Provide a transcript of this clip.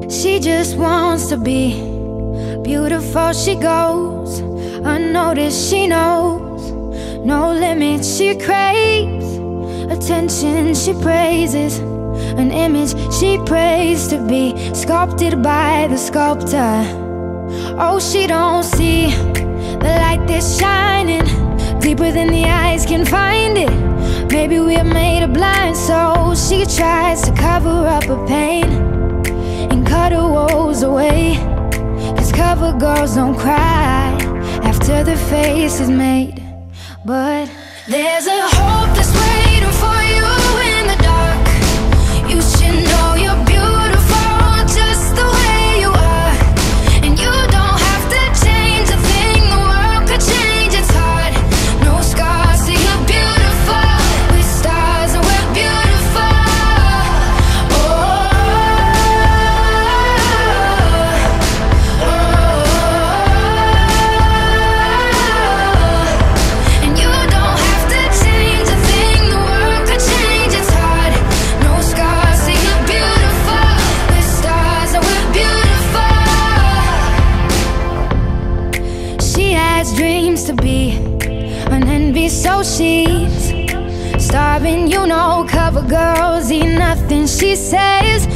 She just wants to be beautiful. She goes unnoticed. She knows no limits. She craves attention. She praises an image she prays to be sculpted by the sculptor. Oh, she don't see the light that's shining deeper than the eyes can find it. Maybe we're made of blind, so she tries to cover up her pain and cut her woes away. 'Cause cover girls don't cry after their face is made. But there's a hope that's waiting for you in the dark. You should know you're beautiful just the way you are. And you don't have to change a thing, the world could change its heart. No scars, so you're beautiful. With stars and we're beautiful. Oh, oh, oh. And you don't have to change a thing, the world could change its heart. No scars, so you're beautiful. With stars and we're beautiful. She has dreams to be an envy, so she's starving. You know, cover girls eat nothing. She says